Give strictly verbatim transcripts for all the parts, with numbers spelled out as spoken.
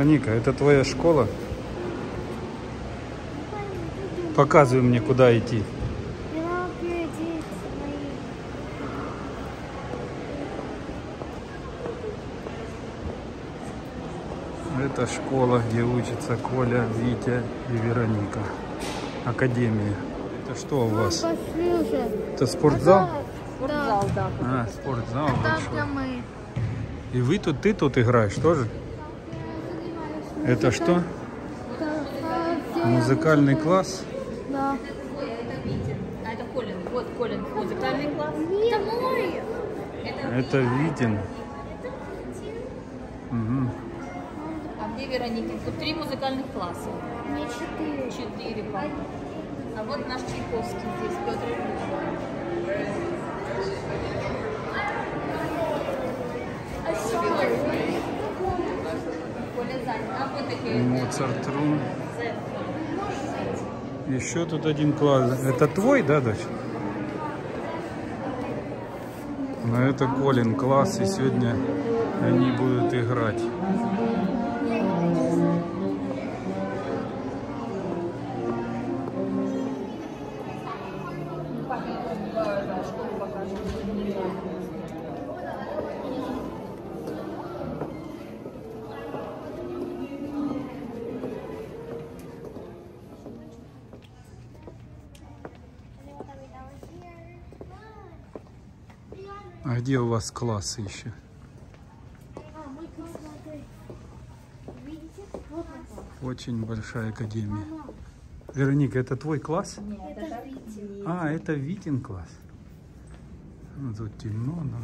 Вероника, это твоя школа? Показывай мне, куда идти. Это школа, где учатся Коля, Витя и Вероника. Академия. Это что у вас? Это спортзал? Спортзал, да. А, спортзал большой. Мы. И вы тут, ты тут играешь тоже? Это что? Музыкальный класс? Да. А это Колин. Вот Колин. Музыкальный класс. Это мой. Это Витин. Угу. А где Вероника? Тут три музыкальных класса. Мне четыре. Четыре, папа. А вот наш Чайковский здесь, Петр Ильич. Коля занят. А вот такие. Моцарт Рум. Еще тут один класс. Это твой, да, дочь? Но это Колин класс, и сегодня они будут играть. А где у вас классы еще? Очень большая академия. Вероника, это твой класс? Нет, это Витя. А, это Витин класс. Ну, тут темно, но...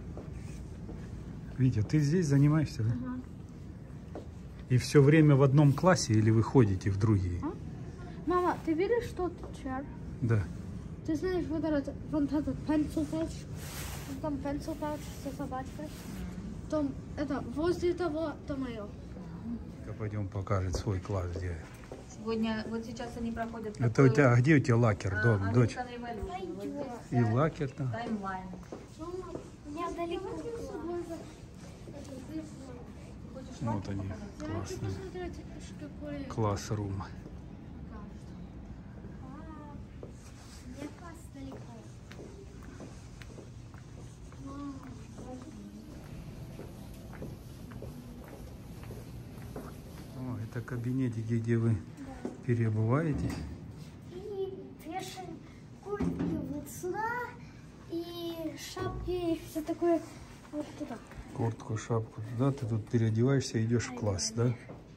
Витя, ты здесь занимаешься, да? Ага. И все время в одном классе или вы ходите в другие? А? Мама, ты видишь тот чар? Да. Ты знаешь, вот этот, вот этот pencil pouch? Там pencil pouch со собачкой? Там, это, возле того, то мое. Пойдем покажет свой класс, где. Сегодня, вот сейчас они проходят... Это такой... у тебя, а где у тебя лакер, а, дом, дочь? American Revolution. Вот здесь И лакер там. таймлайн. Мама, я далеко. Вот они, классные. Что такое? Класс-рум. Мне класс далеко. О, это кабинетики, где вы переобуваетесь. И вешаем куртки вот сюда, и шапки, и все такое вот туда. Куртку, шапку туда, ты тут переодеваешься и идешь в класс, да?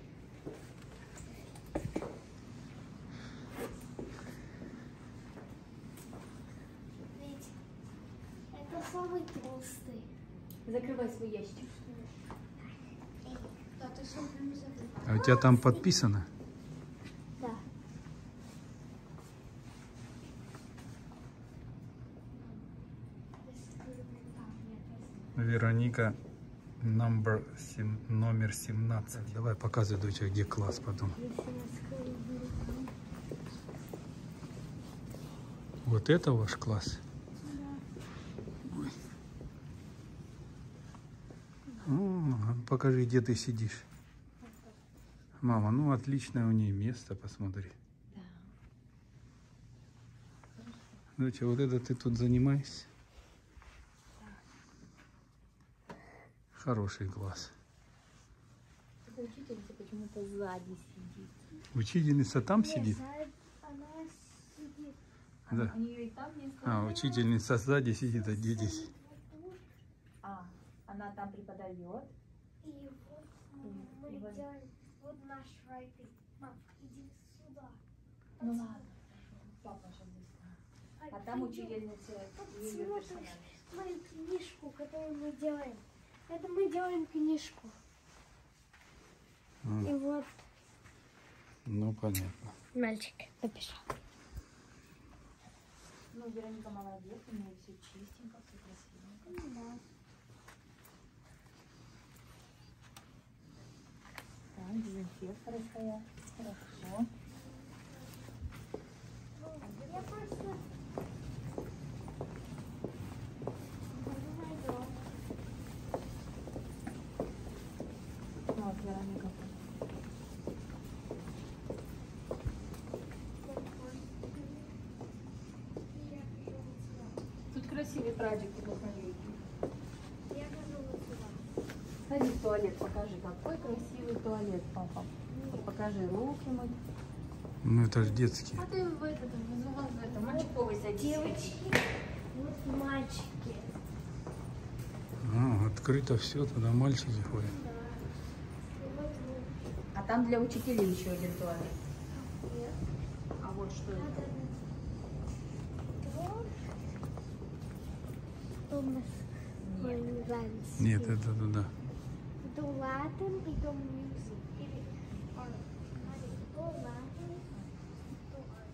Ведь это самый толстый. Закрывай свой ящик. Да, ты сам прям забыл. А у тебя там подписано? Да. Вероника, number сем- номер семнадцать. Давай показывай, дочь, где класс потом. Вот это ваш класс? Ой. О, покажи, где ты сидишь. Мама, ну отличное у нее место, посмотри. Доча, вот это ты тут занимаешься? Хороший класс. Эта учительница почему-то сзади сидит. Учительница там сидит? Она сидит. Да. У нее и там есть. А, учительница сзади сидит, а где здесь? А, она там преподает. И вот мы И вот- делаем вот наш writing. Мам, иди сюда. Ну ладно, папа сейчас здесь. А там учительница ее Смотришь персонаж. мою книжку, которую мы делаем. Это мы делаем книжку. А, И вот ну, понятно. мальчик написал. Ну, Вероника молодец, у нее все чистенько, все красивенько. Так, дезинфекторы стоят. Хорошо. Я просто... Вот, Вероника красивый праздник, посмотри. Я хожу вот сюда. Сходи в туалет, покажи, какой красивый туалет, папа. Вот покажи руки мыть. Ну это же детский. А ты в этот, вызывал в этом. Мальчиковый садись. Девочки, вот мальчики. А, открыто все, туда мальчики ходят. А там для учителей еще один туалет. А вот что это? Нет, это туда. Do Latin e do music. Or, do Latin, do art.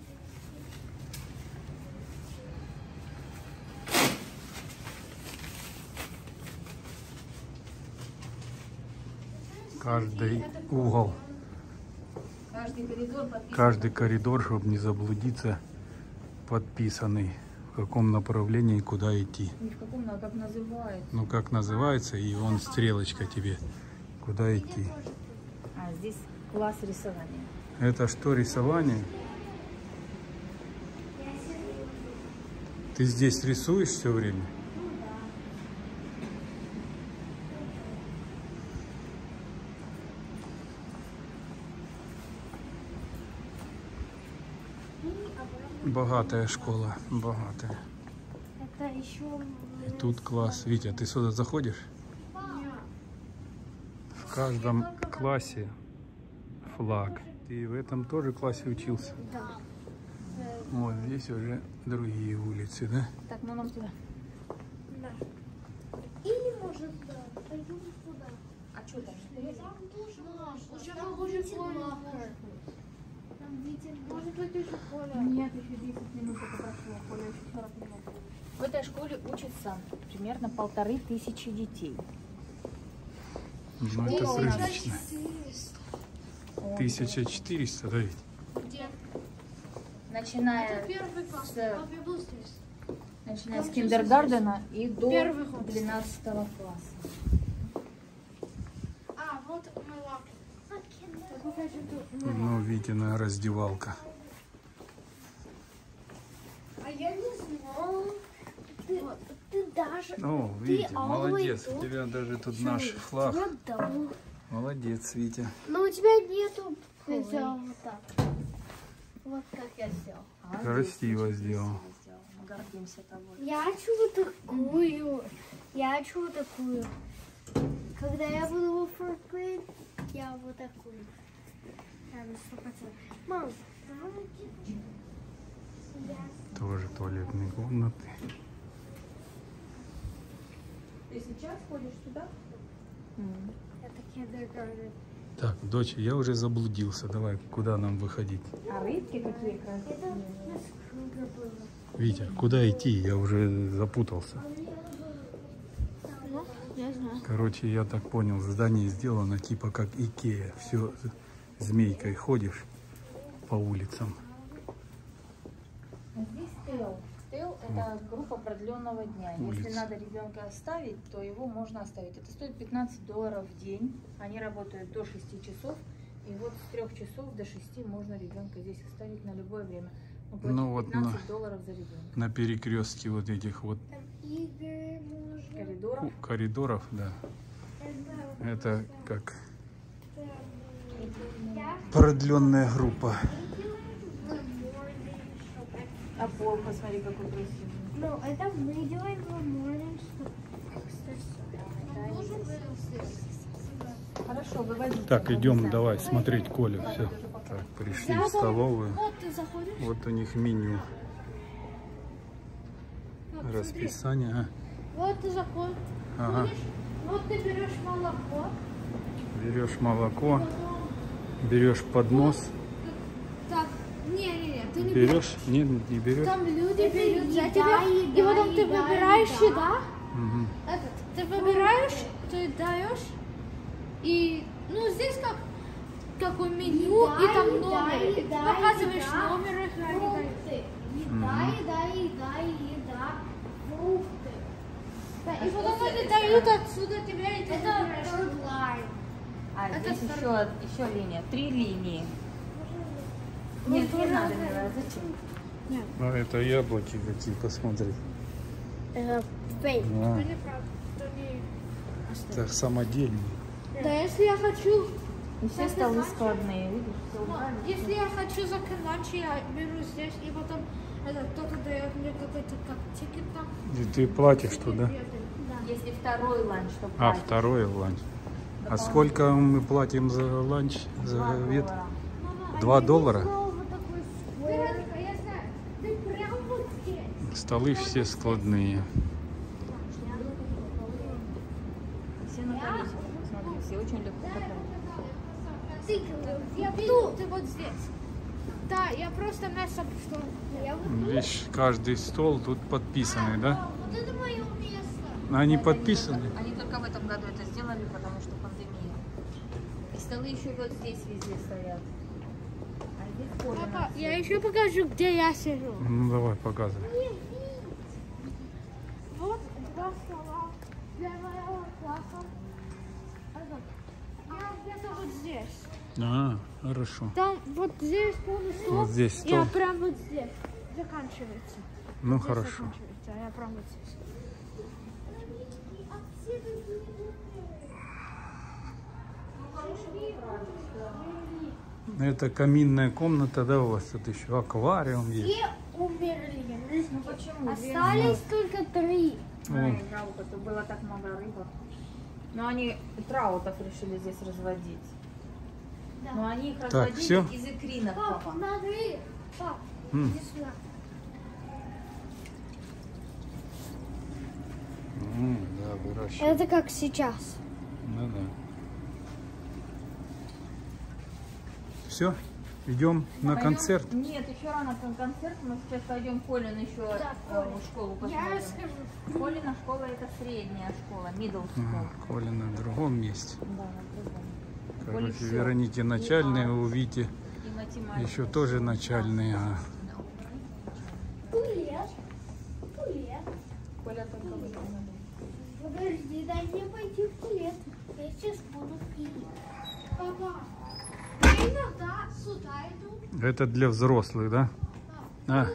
Каждый угол, Каждый коридор подписан. каждый коридор, чтобы не заблудиться, подписанный, в каком направлении, куда идти. Ни в каком, а как называется. Ну как называется, и вон стрелочка тебе, куда идти. А здесь класс рисования. Это что, рисование? Ты здесь рисуешь все время? Богатая школа, богатая. Это еще... И тут класс. Витя, ты сюда заходишь? В каждом классе флаг. Ты в этом тоже классе учился? Да. Вот здесь уже другие улицы, да? Так, ну нам туда. Да. Или может, да, пойдем туда. А что там? Там тоже можно. Уже похоже поле. Там видите, может быть еще поле. Нет, еще десять минут только прошло. Поле еще сорок минут. В этой школе учатся примерно полторы тысячи детей. Ну это прилично. тысяча четыреста, да ведь? Где? Начиная Это первый класс. с, Папа был здесь. начиная с киндергардена и до Первый год. двенадцатого класса. А, вот мой лапки. Я покажу тут. Ну, Витина раздевалка. А я не знала. Ты, ты даже... О, Витя, молодец. У тебя даже тут наш флаг. Я дал. Молодец, Витя. Но у тебя нету. Я сделал вот так. Вот как я сделал. А Красиво здесь очень сделал. красиво сделал. Мы гордимся тобой. Я хочу вот такую. Я хочу вот такую. Когда я буду во fourth grade, я вот такую. Я на сто процентов. Мам, давай кипочку. Тоже туалетные комнаты. Ты сейчас ходишь туда? Это kindergarten. Так, дочь, я уже заблудился. Давай, куда нам выходить? А рыбки какие Это красивые. на Кругер было. Витя, куда идти? Я уже запутался. Ну, я знаю. Короче, я так понял, здание сделано типа как Икея. Все змейкой ходишь по улицам. Здесь Тейл. Тейл – это группа продленного дня. Улица. Если надо ребенка оставить, то его можно оставить. Это стоит пятнадцать долларов в день. Они работают до шести часов. И вот с трех часов до шести можно ребенка здесь оставить на любое время. Ну, платить Ну, вот пятнадцать на- долларов за ребенка. На перекрестке вот этих вот Там игры можно. Коридоров. коридоров, да. Это как Я продленная группа. А пол, посмотри, какой красивый. Ну, это мы делаем в morning, что... Хорошо, выводите. Так, его, идем, сами. давай смотреть, Коля. Все. Так, пришли в столовую. Вот ты заходишь. Вот у них меню. Вот, смотри. Расписание. А, Вот ты заходишь. Ага. Вот ты берешь молоко. берешь молоко, берешь поднос. Так, не-не-не, ты не Берешь? Нет, не берешь. Там люди берут за еда, тебя, и еда, потом ты еда, выбираешь еда. еда. Мгм. Этот, ты выбираешь, ты даешь, и, ну, здесь как, какое меню, Еда, и там еда, номеры. И ты еда, показываешь еда. номеры. Фрукты. Еда, еда, еда, еда. Фрукты. Да, и потом они дают отсюда тебе, и ты Это выбираешь. third line. А Это здесь второй. еще, еще линия. Три линии. Ну, Нет, не тоже надо, надо. Мила, зачем? А это яблоки какие, посмотри. Это фейк. А, Это неправда. Это не... это самодельный. Да, если я хочу... И все столы складные, видишь? Все Ну, убрали. если я хочу закрыть ланч, я беру здесь, и потом это, кто-то дает мне какой-то как тикет там. И ты платишь туда? Да. Если второй ланч, то А, платишь. второй ланч. А сколько мы платим за ланч, за Два обед? доллара. Два доллара? Вот такой сквер. Я знаю, ты прям вот здесь. Столы все складные. Все на колесиках, смотри, все очень легко катаются. Ты, я видел, ты вот здесь. Да, я просто место, что... Я вот... Видишь, каждый стол тут подписанный, да? Вот это мое место. Они Это подписаны. Они, они только в этом году это сделали, потому что пандемия. И столы еще вот здесь везде стоят. А здесь Коля Папа, нас я всё- еще покажу, где я сижу. Ну давай, показывай. Вот два стола для моего класса. Я где-то вот здесь. А, хорошо. Там вот здесь полный стол. Вот здесь Я стол. прям вот здесь. Заканчивается. Ну Здесь хорошо. заканчивается, а я прям вот здесь. Это каминная комната, да, у вас тут еще аквариум есть. Все умерли. Ну почему? Остались только три. Ай, жалко, тут было так много рыбок. Но они траутов решили здесь разводить. Да. Но они их Так, разводили всё? из икринок, Пап, папа. смотри. Пап, М. иди сюда. М, да, выращивают. Это как сейчас. Ну да. Все, идем на Пойдем- концерт. Нет, еще рано кон- концерт. Мы сейчас пойдем Колин еще Да, э, в школу Я посмотрим. расскажу. Колина школа это средняя школа, middle school. Ага, Коля на другом месте. Да, на другом. Короче, всё. Веронике начальные, у Вити И математика. еще тоже начальные. А Привет. Привет. Коля только в этом году. Подожди, дай мне пойти в туалет. Я сейчас буду пить. Папа, я иногда сюда иду. это для взрослых, да? А,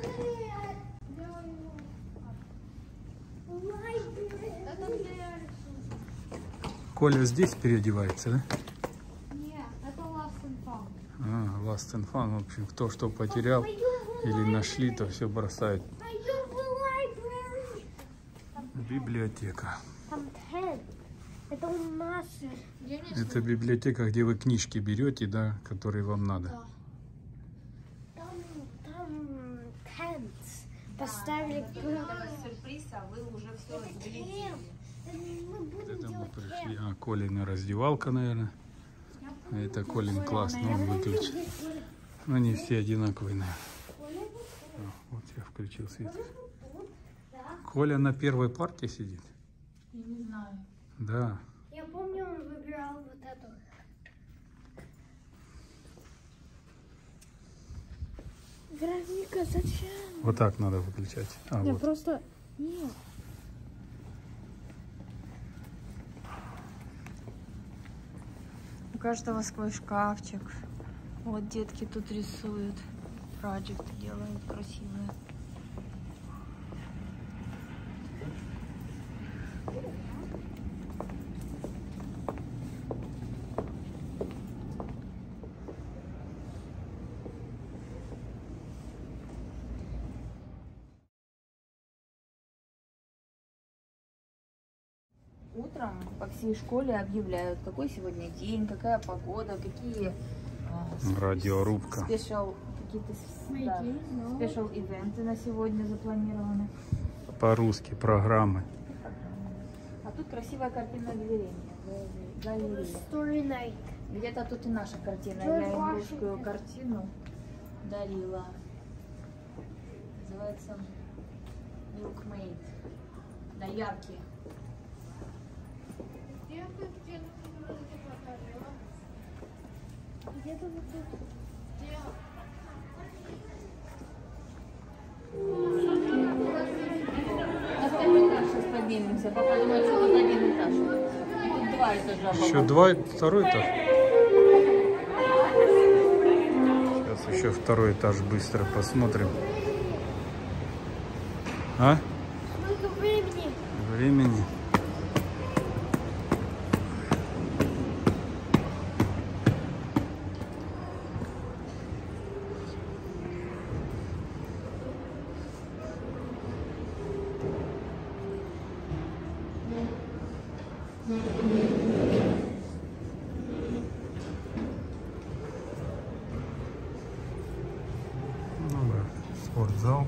Это для рисунка. Коля здесь переодевается, да? Нет, это Lost and Found. А, Lost and Fun, в общем, кто что потерял или нашли, то все бросает. Пойдем в library. Библиотека. Там Ted. Это у нас. Я не Это библиотека, где вы книжки берете, да, которые вам надо. Да. Там, там тент. Поставили Это вас сюрприз, а вы уже все разглядели. Мы будем Это мы делать пришли. А, Колина раздевалка, наверное. А это Колин класс, но он выключен. Они все одинаковые, наверное. А, вот я включил свет. Коля на первой парте сидит? Я не знаю. Да. Я помню, он выбирал вот эту. Вероника, зачем? Вот так надо выключать. А, Я вот. просто... Нет. У каждого свой шкафчик. Вот детки тут рисуют. Проекты делают красивые. Утром по всей школе объявляют, какой сегодня день, какая погода, какие а, Радиорубка. спешл, какие-то с- да, спешл ивенты на сегодня запланированы. По-русски программы. А тут красивая картина галерея. галерея. Story night. Где-то тут и наша картина. Джордж Я им Вашингтон. русскую картину дарила. Называется Milkmaid. Доярки. Где ты, где ты покажила? Где-то вот тут. Где? На второй этаж сейчас поднимемся. Папа думает, что тут один этаж. Тут два этажа. Еще папа. два, второй этаж. Сейчас еще второй этаж быстро посмотрим. А? Сколько времени времени. Ну да, спортзал.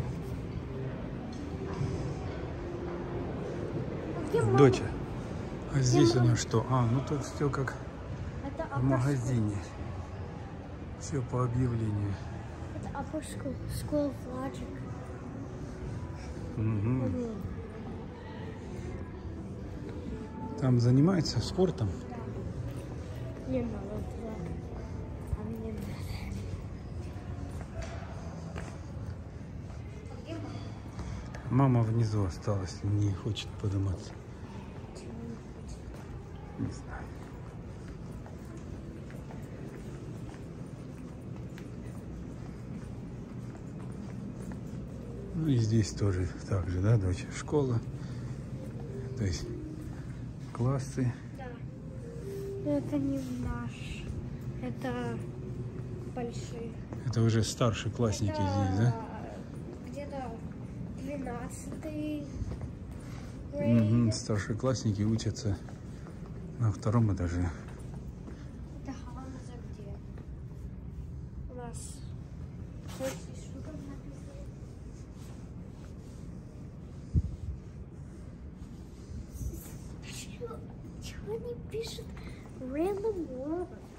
Доча, а здесь у нас что? А, ну тут все как Это в магазине. Все по объявлению. Это upper school. School of Logic. Мгм. Там занимаются спортом. Не надо туда. А мне надо. Мама внизу осталась, не хочет подниматься. Не знаю. Ну и здесь тоже так же, да, дочь? Школа. То есть классы. Да. Но это не наш. Это большие. Это уже старшеклассники Это здесь, да? где-то двенадцатый Угу, старшеклассники учатся на втором этаже. Это Ханза где? У нас что там написано? Чего, чего они пишут? Random word.